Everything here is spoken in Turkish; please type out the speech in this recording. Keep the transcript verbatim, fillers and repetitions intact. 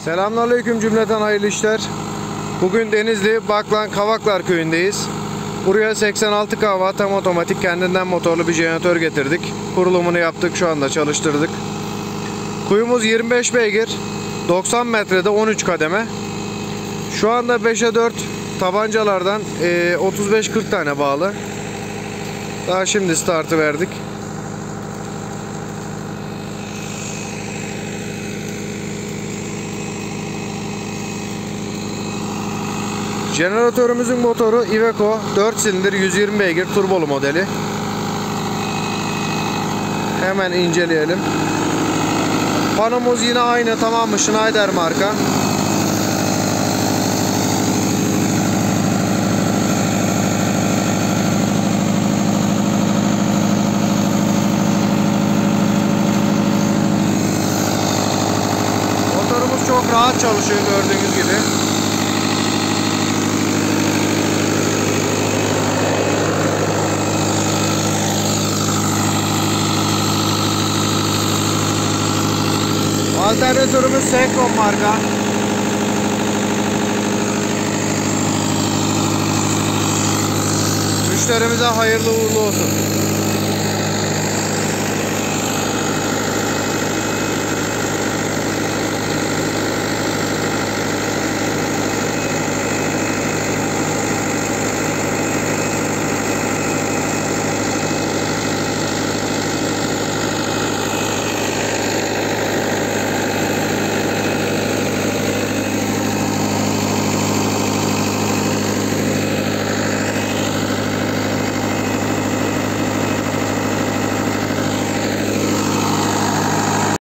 Selamünaleyküm cümleten, hayırlı işler. Bugün Denizli Baklan Kavaklar köyündeyiz. Buraya seksen altı kahva tam otomatik kendinden motorlu bir jeneratör getirdik. Kurulumunu yaptık, şu anda çalıştırdık. Kuyumuz yirmi beş beygir, doksan metrede on üç kademe. Şu anda beşe dört tabancalardan otuz beş kırk tane bağlı. Daha şimdi startı verdik. Jeneratörümüzün motoru Iveco dört silindir yüz yirmi beygir turbolu modeli. Hemen inceleyelim. Panomuz yine aynı, tamamı Schneider marka. Motorumuz çok rahat çalışıyor gördüğünüz gibi. Alternatörümüz Senkron marka. Müşterimize hayırlı uğurlu olsun.